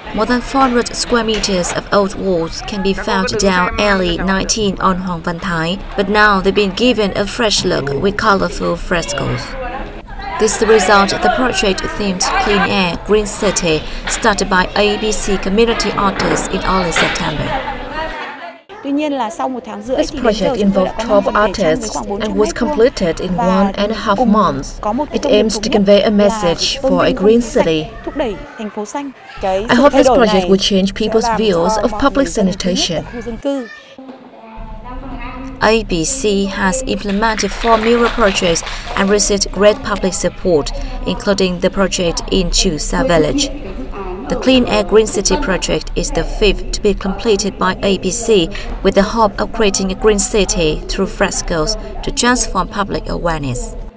More than 400 square meters of old walls can be found down alley 19 on Hoàng Văn Thái, but now they've been given a fresh look with colorful frescoes. This is the result of the project-themed Clean Air, Green City, started by ABC community artists in early September. This project involved 12 artists and was completed in 1.5 months. It aims to convey a message for a green city. I hope this project will change people's views of public sanitation. ABC has implemented 4 mural projects and received great public support, including the project in Chu Sa Village. The Clean Air Green City project is the 5th to be completed by ABC, with the hope of creating a green city through frescoes to transform public awareness.